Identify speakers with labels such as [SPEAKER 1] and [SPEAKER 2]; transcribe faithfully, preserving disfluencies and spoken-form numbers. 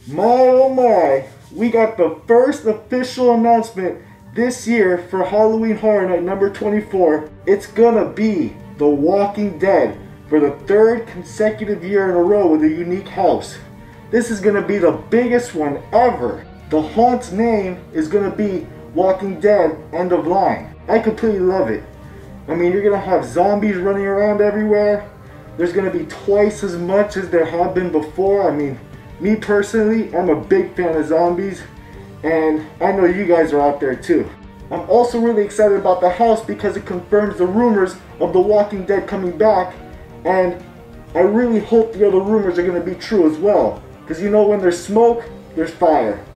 [SPEAKER 1] My oh my, we got the first official announcement this year for Halloween Horror Night number twenty-four. It's gonna be The Walking Dead for the third consecutive year in a row with a unique house. This is gonna be the biggest one ever. The haunt's name is gonna be Walking Dead End of Line. I completely love it. I mean, you're gonna have zombies running around everywhere. There's gonna be twice as much as there have been before. I mean, me personally, I'm a big fan of zombies, and I know you guys are out there too. I'm also really excited about the house because it confirms the rumors of The Walking Dead coming back, and I really hope the other rumors are going to be true as well. Because you know, when there's smoke, there's fire.